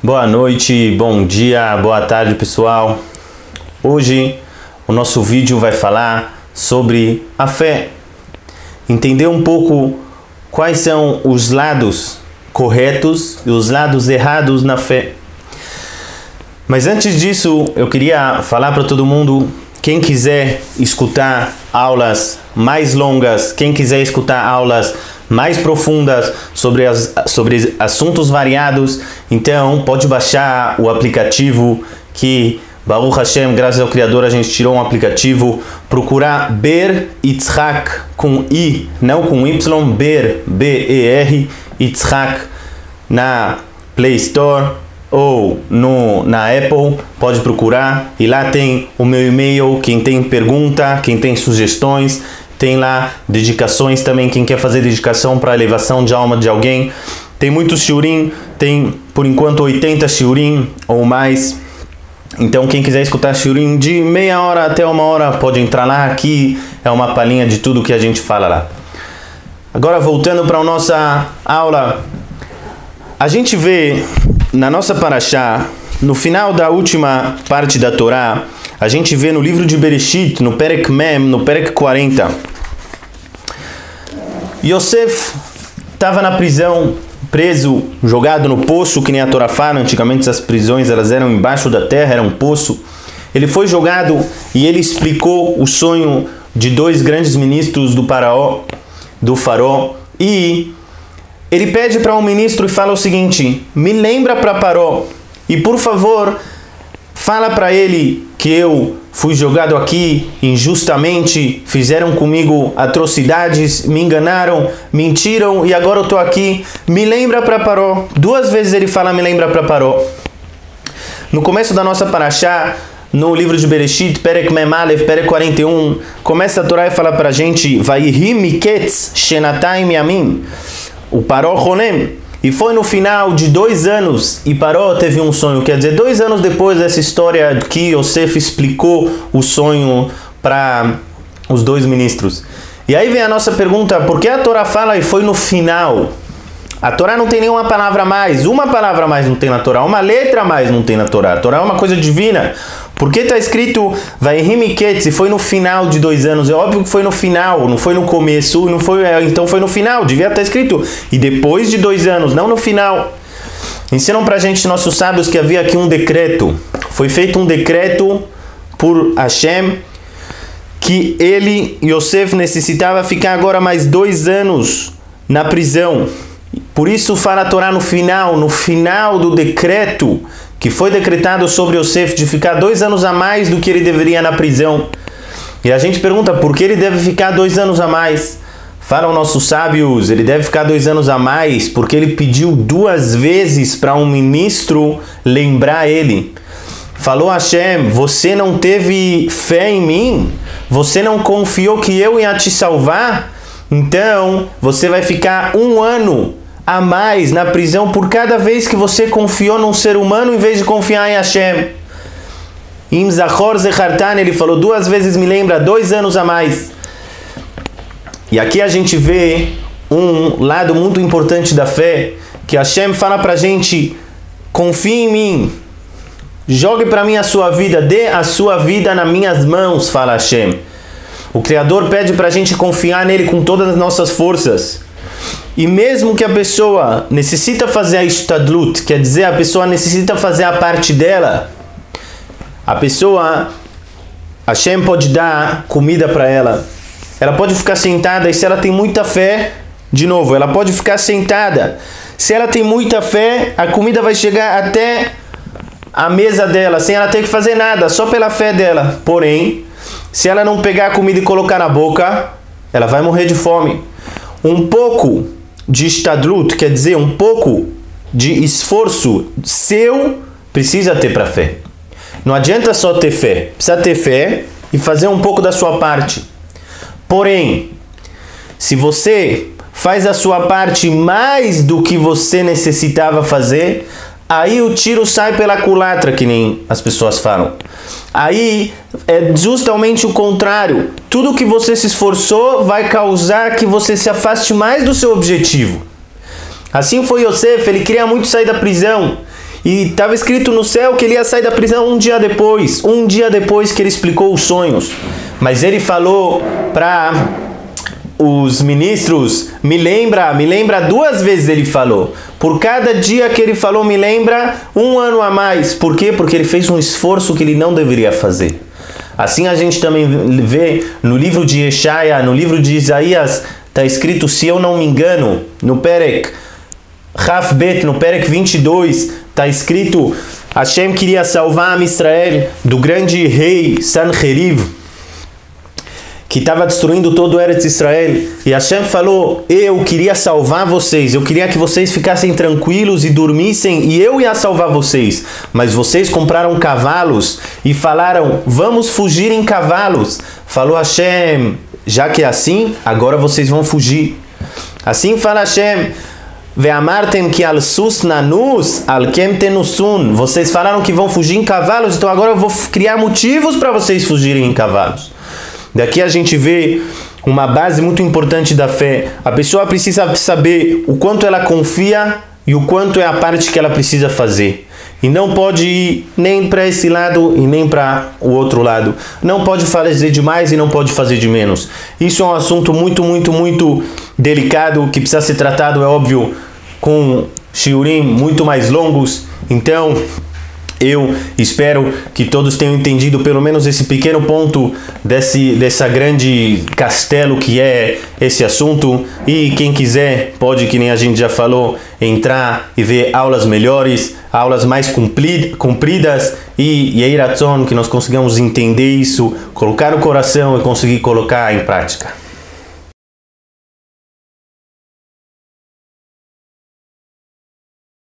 Boa noite, bom dia, boa tarde, pessoal. Hoje o nosso vídeo vai falar sobre a fé. Entender um pouco quais são os lados corretos e os lados errados na fé. Mas antes disso, eu queria falar para todo mundo, quem quiser escutar aulas mais longas, quem quiser escutar aulas mais profundas sobre assuntos variados, então pode baixar o aplicativo que, Baruch Hashem, graças ao Criador, a gente tirou um aplicativo. Procurar Ber Yitzhak com I, não com Y, Ber, B-E-R, Yitzhak, na Play Store ou na Apple, pode procurar. E lá tem o meu e-mail, quem tem pergunta, quem tem sugestões. Tem lá dedicações também, quem quer fazer dedicação para elevação de alma de alguém. Tem muitos shiurim, tem por enquanto 80 shiurim ou mais. Então quem quiser escutar shiurim de meia hora até uma hora, pode entrar lá. Aqui é uma palhinha de tudo que a gente fala lá. Agora voltando para a nossa aula, a gente vê na nossa parashá, no final da última parte da Torá, a gente vê no livro de Bereshit, no Perek Mem, no Perek 40, Yosef estava na prisão, preso, jogado no poço, que nem a Torá fala. Antigamente as prisões elas eram embaixo da terra, era um poço. Ele foi jogado e ele explicou o sonho de dois grandes ministros do faraó. E ele pede para um ministro e fala o seguinte: me lembra para Paró e por favor fala para ele que eu fui jogado aqui injustamente, fizeram comigo atrocidades, me enganaram, mentiram e agora eu estou aqui. Me lembra para Paró. Duas vezes ele fala me lembra para Paró. No começo da nossa parashá, no livro de Bereshit, Perek Mem Aleph, Perek 41, começa a Torá e fala para a gente: Vaihi miketz shenatayim yamim, o Paró ronem. E foi no final de 2 anos e Paró teve um sonho. Quer dizer, 2 anos depois dessa história que Yosef explicou o sonho para os dois ministros. E aí vem a nossa pergunta: por que a Torá fala e foi no final? A Torá não tem nenhuma palavra a mais. Uma palavra a mais não tem na Torá. Uma letra a mais não tem na Torá. A Torá é uma coisa divina. Por que está escrito Vaihi miketz e foi no final de 2 anos? É óbvio que foi no final, não foi no começo, não foi, então foi no final. Devia estar escrito e depois de 2 anos, não no final. Ensinam pra gente nossos sábios que havia aqui um decreto. Foi feito um decreto por Hashem que ele, Yosef, necessitava ficar agora mais 2 anos na prisão. Por isso fala a Torá no final do decreto que foi decretado sobre Yosef de ficar 2 anos a mais do que ele deveria na prisão. E a gente pergunta por que ele deve ficar 2 anos a mais. Falam nossos sábios, ele deve ficar 2 anos a mais porque ele pediu 2 vezes para um ministro lembrar ele. Falou Hashem: você não teve fé em mim? Você não confiou que eu ia te salvar? Então você vai ficar 1 ano a mais na prisão por cada vez que você confiou num ser humano em vez de confiar em Hashem. Im Zachor Zechartan, ele falou 2 vezes me lembra, 2 anos a mais. E aqui a gente vê um lado muito importante da fé, que Hashem fala pra gente: confie em mim, jogue pra mim a sua vida, dê a sua vida nas minhas mãos, fala Hashem. O Criador pede pra gente confiar nele com todas as nossas forças. E mesmo que a pessoa necessita fazer a ishtadlut, quer dizer, a pessoa necessita fazer a parte dela, a pessoa, Hashem pode dar comida para ela, ela pode ficar sentada, e se ela tem muita fé, de novo, ela pode ficar sentada. Se ela tem muita fé, a comida vai chegar até a mesa dela, sem ela ter que fazer nada, só pela fé dela. Porém, se ela não pegar a comida e colocar na boca, ela vai morrer de fome. Um pouco de ishtadlut, quer dizer, um pouco de esforço seu, precisa ter para fé. Não adianta só ter fé, precisa ter fé e fazer um pouco da sua parte. Porém, se você faz a sua parte mais do que você necessitava fazer, aí o tiro sai pela culatra, que nem as pessoas falam. Aí é justamente o contrário. Tudo que você se esforçou vai causar que você se afaste mais do seu objetivo. Assim foi Yosef, ele queria muito sair da prisão. E estava escrito no céu que ele ia sair da prisão um dia depois que ele explicou os sonhos. Mas ele falou para os ministros, me lembra 2 vezes ele falou. Por cada dia que ele falou, me lembra 1 ano a mais. Por quê? Porque ele fez um esforço que ele não deveria fazer. Assim a gente também vê no livro de Yeshaya, no livro de Isaías, está escrito, se eu não me engano, no Perek Raf Bet, no Perek 22, está escrito, Hashem queria salvar a Israel do grande rei Sanherib, que estava destruindo todo o Eretz Israel. E Hashem falou, eu queria salvar vocês, eu queria que vocês ficassem tranquilos e dormissem, e eu ia salvar vocês. Mas vocês compraram cavalos e falaram, vamos fugir em cavalos. Falou Hashem, já que é assim, agora vocês vão fugir. Assim fala Hashem, Ve'amartem ki al sus nanus al kem tenusun. Vocês falaram que vão fugir em cavalos, então agora eu vou criar motivos para vocês fugirem em cavalos. Daqui a gente vê uma base muito importante da fé. A pessoa precisa saber o quanto ela confia e o quanto é a parte que ela precisa fazer. E não pode ir nem para esse lado e nem para o outro lado. Não pode fazer de mais e não pode fazer de menos. Isso é um assunto muito delicado que precisa ser tratado, é óbvio, com shiurim muito mais longos. Então, eu espero que todos tenham entendido pelo menos esse pequeno ponto dessa grande castelo que é esse assunto. E quem quiser pode, que nem a gente já falou, entrar e ver aulas melhores, aulas mais compridas, e Yehí Ratzon, que nós consigamos entender isso, colocar no coração e conseguir colocar em prática.